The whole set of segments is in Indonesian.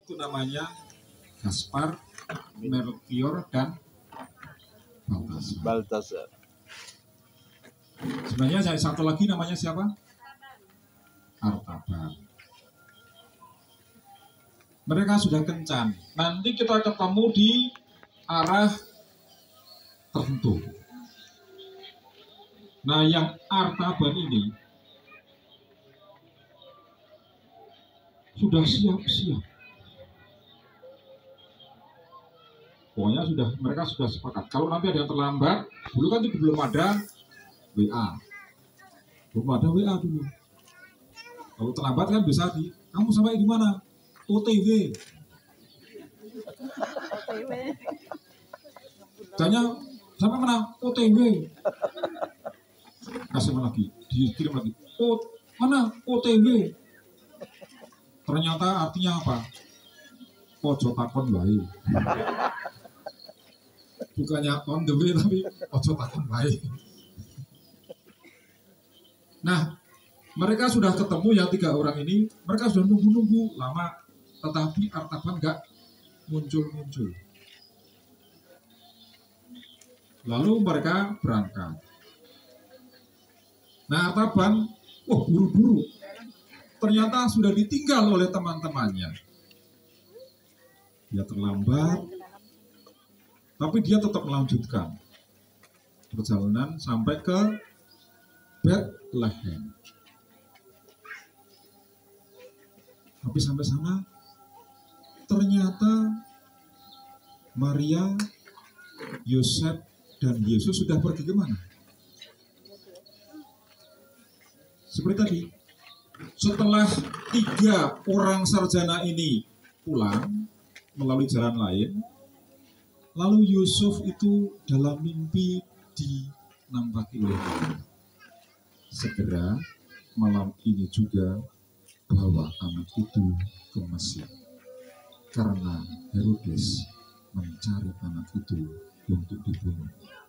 Itu namanya Gaspar, Melchior, dan Baltasar. Sebenarnya saya satu lagi namanya siapa? Artaban. Mereka sudah kencan. Nanti kita ketemu di arah tertentu. Nah, yang Artaban ini sudah siap-siap. Pokoknya mereka sudah sepakat. Kalau nanti ada yang terlambat, dulu kan itu belum ada WA. Belum ada WA dulu. Kalau terlambat kan bisa kamu sampai di mana? OTW. Tanya, sampai mana? OTW. Kasih lagi, dikirim lagi. Mana? OTW. Ternyata artinya apa? Ojo takon wae. Bukannya on the way, tapi ojo takon wae. Nah, mereka sudah ketemu ya 3 orang ini. Mereka sudah nunggu-nunggu lama, tetapi Artaban nggak muncul-muncul. Lalu mereka berangkat. Nah, Artaban, buru-buru. Ternyata sudah ditinggal oleh teman-temannya. Dia terlambat, tapi dia tetap melanjutkan perjalanan sampai ke Bethlehem. Tapi sampai sana, ternyata Maria, Yosef, dan Yesus sudah pergi kemana? Seperti tadi, setelah 3 orang sarjana ini pulang melalui jalan lain, lalu Yusuf itu dalam mimpi dinampaki oleh Tuhan. Segera malam ini juga bawa anak itu ke Mesir, karena Herodes mencari anak itu untuk dibunuh.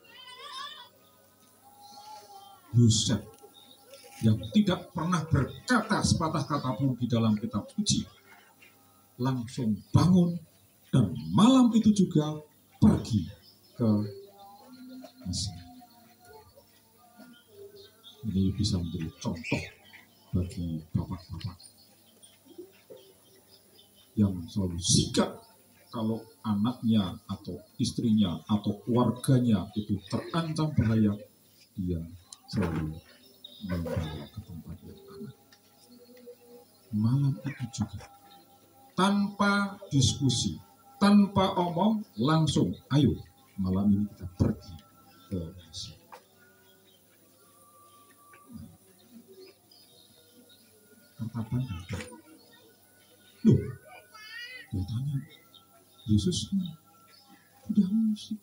Yusuf yang tidak pernah berkata sepatah kata pun di dalam kitab suci langsung bangun dan malam itu juga pergi ke Mesir. Ini bisa menjadi contoh bagi bapak-bapak yang selalu sikap kalau anaknya atau istrinya atau keluarganya itu terancam bahaya, dia selalu membawa ke tempat yang aman. Malam itu juga tanpa diskusi, tanpa omong, langsung ayo malam ini kita pergi ke Mesir. Artaban datang. Loh, dia tanya, Yesus udah musik.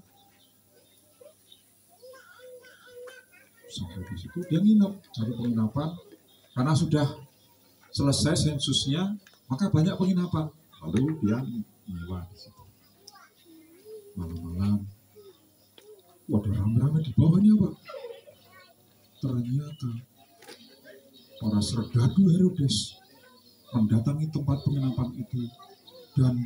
Sampai di situ dia nginep, cari penginapan karena sudah selesai sensusnya, maka banyak penginapan. Lalu dia nyewa di situ. Malam-malam, ada rame-rame di bawahnya, Pak. Ternyata para serdadu Herodes mendatangi tempat penginapan itu dan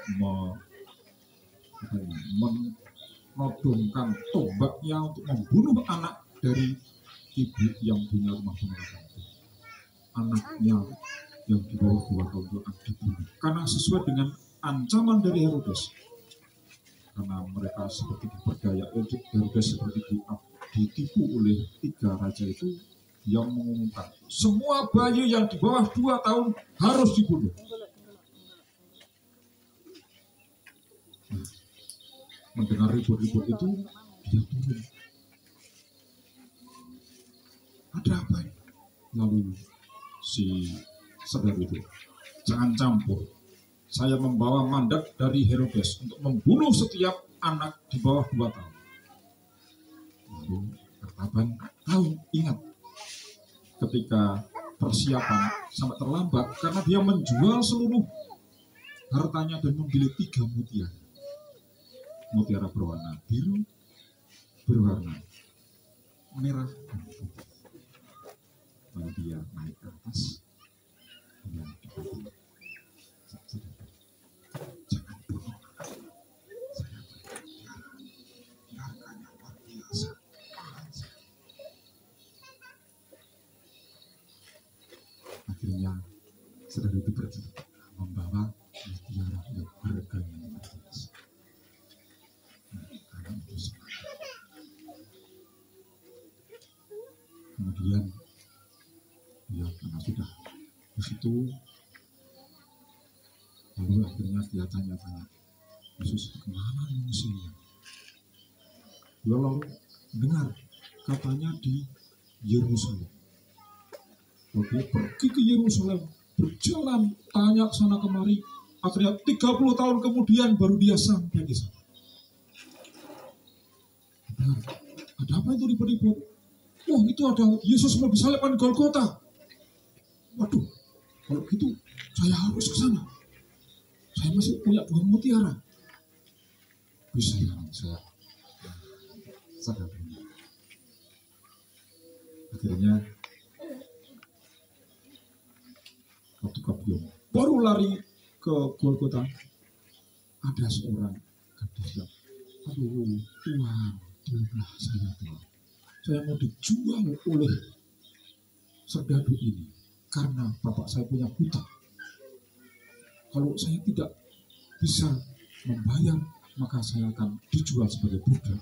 menodongkan tombaknya untuk membunuh anak dari ibu yang punya rumah penginapan itu. Anaknya yang di bawah 2 tahun itu akan dibunuh karena sesuai dengan ancaman dari Herodes. Karena mereka seperti diperdaya, Herodes seperti ditipu oleh 3 raja itu, yang mengumumkan semua bayi yang di bawah 2 tahun harus dibunuh. Mendengar ribut-ribut itu, dia turun. Ada apa ini? Lalu si saudara itu, jangan campur. Saya membawa mandat dari Herodes untuk membunuh setiap anak di bawah 2 tahun. Lalu Artaban tahu, ingat, ketika persiapan sampai terlambat karena dia menjual seluruh hartanya dan membeli 3 mutiara. Mutiara berwarna biru, berwarna merah, dan putih. Lalu dia naik ke atas, dia dipati. itu, lalu akhirnya dia tanya-tanya, Yesus kemana mengungsinya? Dia lalu dengar katanya di Yerusalem. Lalu dia pergi ke Yerusalem, berjalan tanya sana kemari. Akhirnya 30 tahun kemudian baru dia sampai di sana. Benar, ada apa itu ribut-ribut? Wah, itu ada Yesus mau disalibkan di Golgota. Waduh, kalau gitu saya harus ke sana. Saya masih punya buah mutiara. Bisa ya, saya akhirnya waktu dia baru lari ke Golgota, ada seorang gadis yang, aduh Tuhan, tolonglah saya Tuhan. Saya mau dijual oleh serdadu ini karena bapak saya punya hutang. Kalau saya tidak bisa membayar, maka saya akan dijual sebagai budak.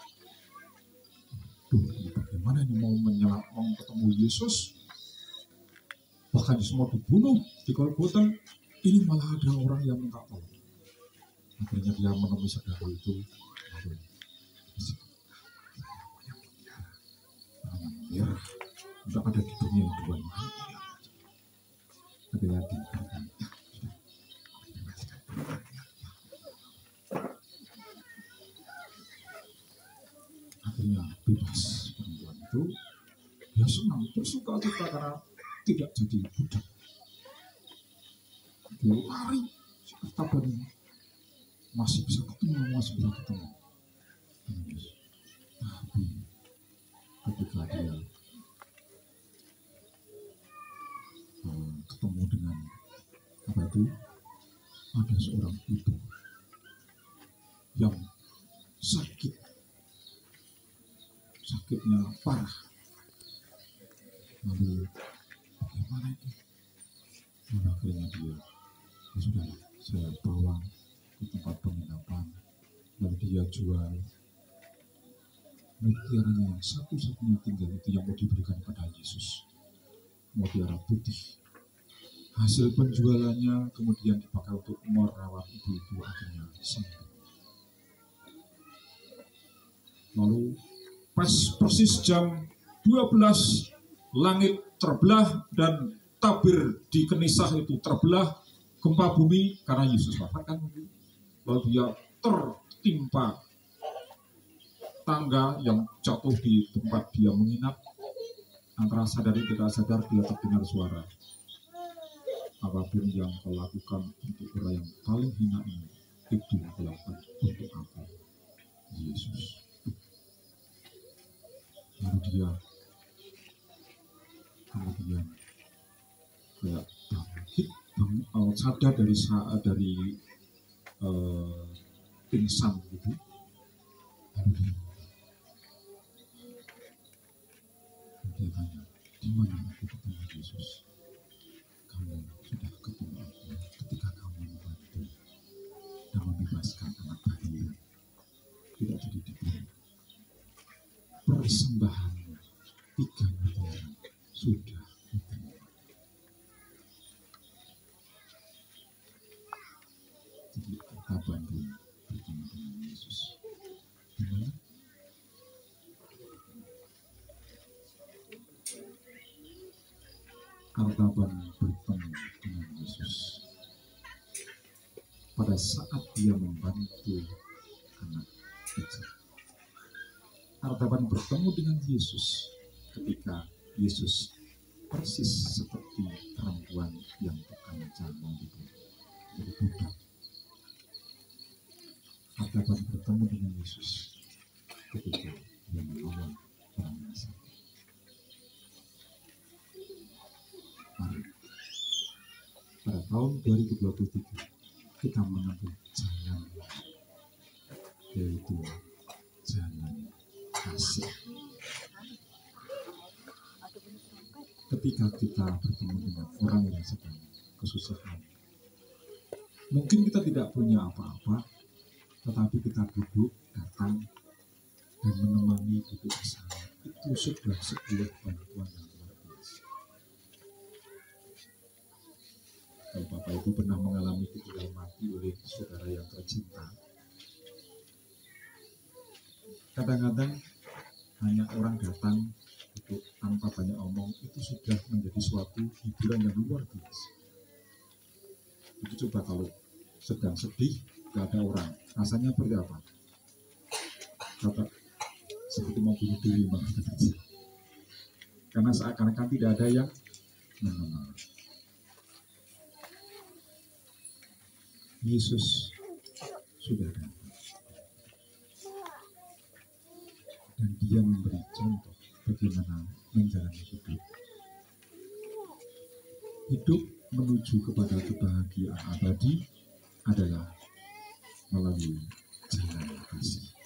Duh, bagaimana ini mau ketemu Yesus? Bahkan semua dibunuh di Golgota, ini malah ada orang yang minta tolong. Akhirnya dia menemui saudara itu, lalu merah, sudah ada di dunia yang dua mahal. Akhirnya diberikan. Akhirnya bebas perempuan itu, dia senang, bersuka cita karena tidak jadi budak. Dia lari, kata masih bisa ketemu. Tapi ketika dia ketemu dengan apa itu, ada seorang ibu yang sakitnya parah. Lalu bagaimana itu? Lalu akhirnya dia, ya sudah, saya bawa ke tempat penginapan, lalu dia jual mutiaranya yang satu-satunya tinggal itu yang mau diberikan pada Yesus, mutiara putih. Hasil penjualannya kemudian dipakai untuk merawat ibu-ibu, akhirnya sembuh. Lalu persis jam 12 langit terbelah dan tabir di Kenisah itu terbelah, gempa bumi karena Yesus wafat kan. Lalu dia tertimpa tangga yang jatuh di tempat dia menginap. Antara sadar dan tidak sadar dia terdengar suara, apapun yang kau lakukan untuk orang yang paling hina ini, itu kau lakukan untuk aku, Yesus. Lalu dia kemudian kayak bangkit, sadar dari pingsan gitu. Lalu dia tanya, di mana aku ketemu Yesus? Kamu sudah ketemu aku ketika kamu membantu dan membebaskan anak bayi tidak jadi dibunuh. Persembahanmu 3 miliar sudah diterima. Jadi kita Bandung bertemu dengan Yesus. Gimana? Artaban bertemu dengan Yesus pada saat dia membantu anak kecil. Artaban bertemu dengan Yesus ketika Yesus persis seperti perempuan yang terancam dibunuh jadi budak. Artaban bertemu dengan Yesus ketika dia menolong orang yang sakit. Mari, pada tahun 2023 kita mengambil jalan, yaitu jalan kasih. Ketika kita bertemu dengan orang yang sedang kesusahan, mungkin kita tidak punya apa-apa, tetapi kita duduk, datang, dan menemani duduk bersama, itu sudah sebuah bantuan yang luar biasa. Kalau Bapak Ibu pernah mengalami ditinggal mati oleh saudara yang tercinta, kadang-kadang hanya orang datang itu tanpa banyak omong itu sudah menjadi suatu hiburan yang luar biasa. Itu coba kalau sedang sedih gak ada orang, rasanya seperti apa? Kata seperti mau bunuh diri, karena seakan-akan tidak ada yang mengenal. Yesus sudah datang dan dia memberi contoh bagaimana menjalani hidup. Hidup menuju kepada kebahagiaan abadi adalah melalui jalan kasih.